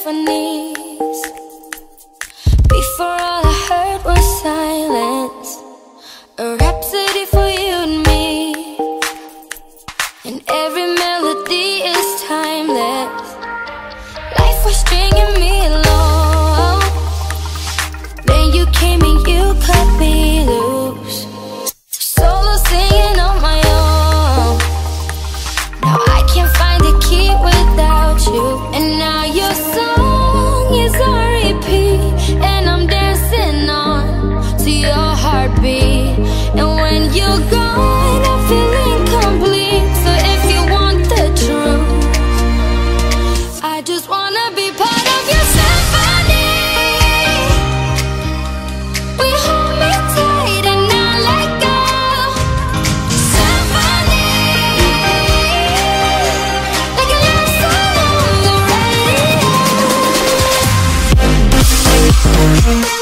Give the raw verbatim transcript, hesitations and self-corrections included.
symphonies. Before all I heard was silence, a rhapsody for you and me. And every melody is timeless. Life was stringing me along. Then you came and you cut me loose, solo singing on my own. Now I can't find the key without you. And now your song is on repeat, and I'm dancing on to your heartbeat. And when you're gone, I feel incomplete. So if you want the truth, I just wanna be part of your symphony. We hold me tight and not let go. Symphony, like a love song on the radio.